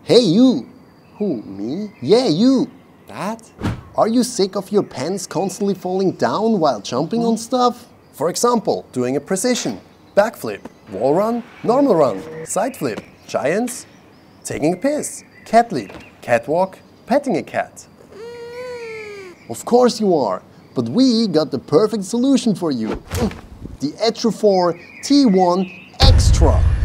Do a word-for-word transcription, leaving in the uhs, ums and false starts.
Hey you! Who, me? Yeah, you! That? Are you sick of your pants constantly falling down while jumping on stuff? For example, doing a precision, backflip, wall run, normal run, side flip, giants, taking a piss, cat leap, catwalk, petting a cat. Of course you are, but we got the perfect solution for you. The ETRE-FORT T one Extra.